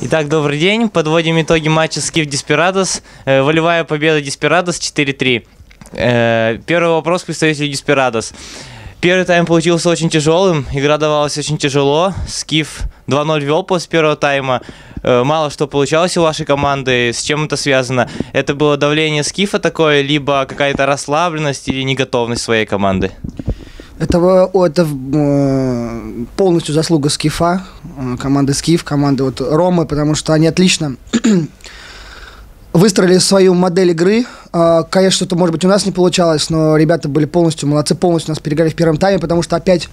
Итак, добрый день. Подводим итоги матча Скиф-Деспирадос. Волевая победа Деспирадос 4-3. Первый вопрос к представителю Деспирадос. Первый тайм получился очень тяжелым, игра давалась очень тяжело. Скиф 2-0 вел после первого тайма. Мало что получалось у вашей команды. С чем это связано? Это было давление Скифа такое, либо какая-то расслабленность или неготовность своей команды? Это полностью заслуга Скифа, команды Скиф, команды Ромы, потому что они отлично выстроили свою модель игры. Конечно, что-то, может быть, у нас не получалось, но ребята были полностью молодцы, полностью нас переиграли в первом тайме, потому что опять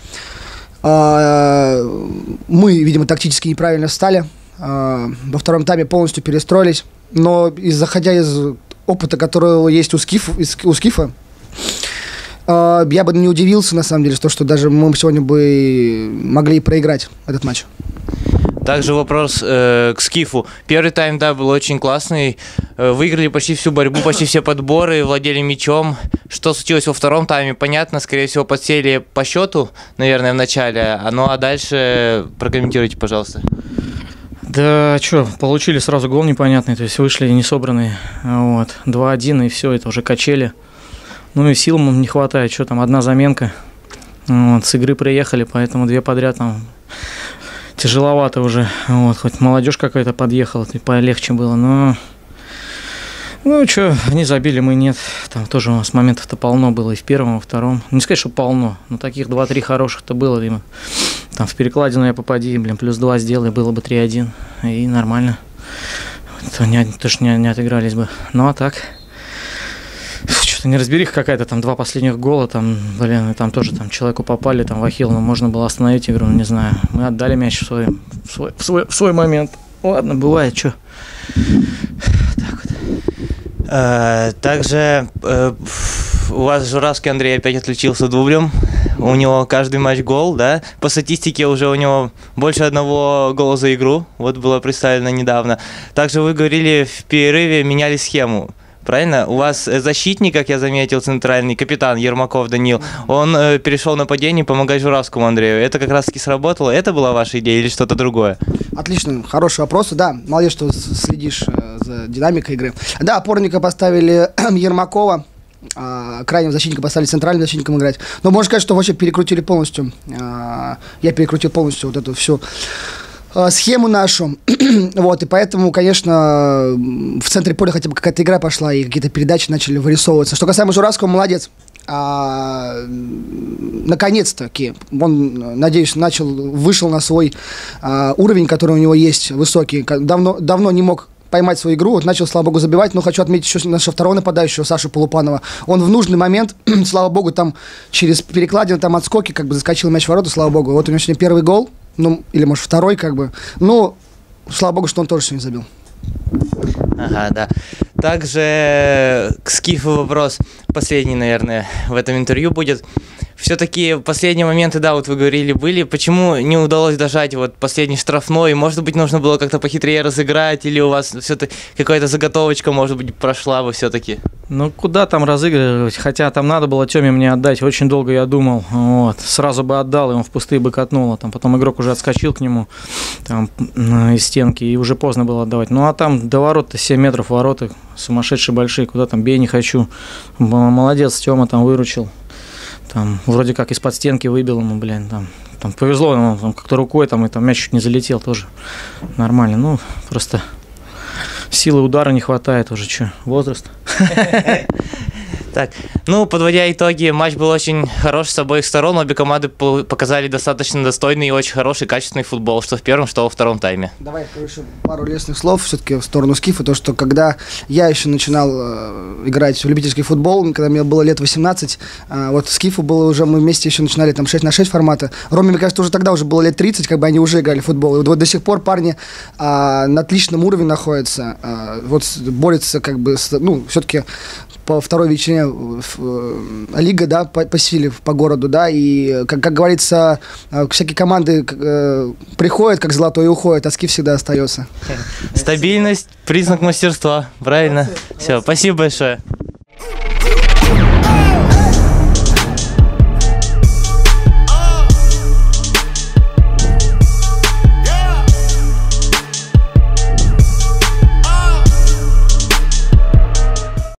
мы, видимо, тактически неправильно встали. Во втором тайме полностью перестроились, но заходя из опыта, который есть у Скифа, я бы не удивился, на самом деле, что даже мы сегодня бы могли проиграть этот матч. Также вопрос к Скифу. Первый тайм, да, был очень классный. Выиграли почти всю борьбу, почти все подборы, владели мячом. Что случилось во втором тайме, понятно. Скорее всего, подсели по счету, наверное, в начале. Ну а дальше прокомментируйте, пожалуйста. Да, что, получили сразу гол непонятный, то есть вышли несобранные. 2-1, и все, это уже качели. Ну и сил нам не хватает, что там, одна заменка. С игры приехали, поэтому две подряд там тяжеловато уже. Хоть молодежь какая-то подъехала, и полегче было, но... Ну что, они забили, мы нет. Там тоже у нас моментов-то полно было и в первом, и во втором. Не сказать, что полно, но таких 2-3 хороших-то было. И там в перекладину я попади, плюс 2 сделай, было бы 3-1. И нормально. Тоже не отыгрались бы. Ну а так... Что-то неразбериха какая-то, там 2 последних гола, там тоже человеку попали, там в ахилл, но можно было остановить игру, не знаю. Мы отдали мяч в свой момент. Ладно, бывает, что. Также у вас Журавский Андрей опять отличился дублем. У него каждый матч гол, да? По статистике уже у него больше 1 гола за игру. Вот было представлено недавно. Также вы говорили в перерыве, меняли схему. Правильно? У вас защитник, как я заметил, центральный капитан Ермаков Данил, он перешел в нападение помогать Журавскому Андрею. Это как раз-таки сработало? Это была ваша идея или что-то другое? Отлично, хороший вопрос. Да, молодец, что следишь за динамикой игры. Да, опорника поставили Ермакова, крайнего защитника поставили центральным защитником играть. Но можно сказать, что вообще перекрутили полностью. Я перекрутил полностью вот эту всю схему нашу, и поэтому, конечно, в центре поля хотя бы какая-то игра пошла, и какие-то передачи начали вырисовываться. Что касаемо Журавского, молодец. Наконец-таки он, надеюсь, вышел на свой уровень, который у него есть, высокий. Давно не мог поймать свою игру, начал, слава богу, забивать, но хочу отметить еще нашего второго нападающего, Сашу Полупанова. Он в нужный момент, слава богу, там через перекладину, там отскоки, заскочил мяч в ворота, слава богу. Вот у него сегодня первый гол. Или, может, второй, слава богу, что он тоже сегодня забил. Ага, да. Также к Скифу вопрос, последний, наверное, в этом интервью будет. Все-таки последние моменты, да, вот вы говорили, были. Почему не удалось дожать последний штрафной? Может быть, нужно было как-то похитрее разыграть? Или у вас все-таки какая-то заготовочка, может быть, прошла бы все-таки? Ну, куда там разыгрывать? Хотя там надо было Тёме мне отдать. Очень долго я думал. Сразу бы отдал, и он в пустые бы катнуло. Потом игрок уже отскочил к нему из стенки, и уже поздно было отдавать. Ну, а там до ворот-то 7 метров ворота, сумасшедшие большие. Куда там, бей не хочу. Молодец, Тёма там выручил. Там вроде как из-под стенки выбил ему, там повезло, он как-то рукой, и мяч чуть не залетел тоже. Нормально, просто силы удара не хватает уже, возраст. Так, подводя итоги, матч был очень хороший с обоих сторон. Обе команды показали достаточно достойный и очень хороший, качественный футбол, что в первом, что во втором тайме. Давай еще пару лестных слов все-таки в сторону Скифа. То, что когда я еще начинал играть в любительский футбол, когда мне было лет 18, Скифу было уже, мы вместе еще начинали 6-6 формата. Роме, мне кажется, уже тогда было лет 30, они уже играли в футбол. И до сих пор парни на отличном уровне находятся. Борются все-таки по второй величине лига, да, по силе по городу, да, и, как говорится, всякие команды приходят, как золотой, и уходят, а Скиф всегда остается. Стабильность, признак мастерства, правильно? Все, спасибо большое.